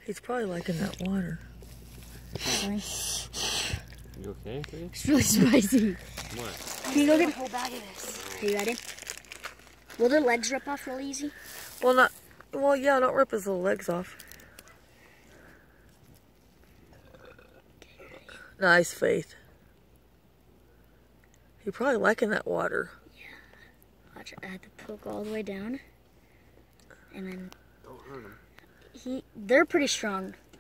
He's probably liking that water. Sorry. You okay, please? It's really spicy. What? Can you go get a whole bag of this? Are you ready? Will their legs rip off real easy? Well, yeah, don't rip his little legs off. Nice, Faith. You're probably liking that water. Yeah. Watch, I had to poke all the way down. And then... Don't hurt him. They're pretty strong.